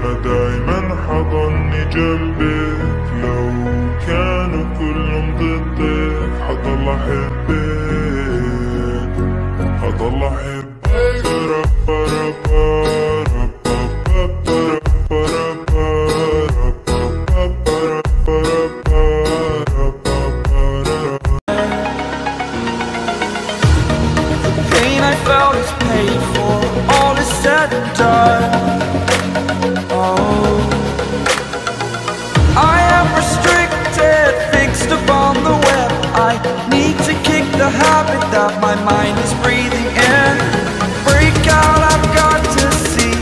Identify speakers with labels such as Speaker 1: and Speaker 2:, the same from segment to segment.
Speaker 1: أنا دايما حضني جنبك، لو كانوا كلهم ضدك حضل أحبك، حضل أحبك.
Speaker 2: I felt is paid for, all is said and done. Oh, I am restricted, fixed upon the web. I need to kick the habit that my mind is breathing in. Break out, I've got to see.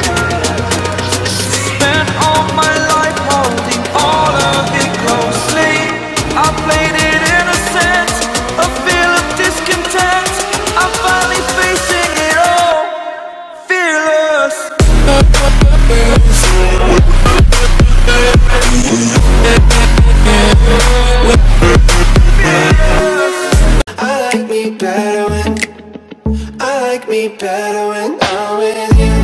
Speaker 2: Spent all my life holding all of it closely. I played it innocent, a feel of discontent. I'm finally facing it all, fearless.
Speaker 3: I like me better when I'm with you.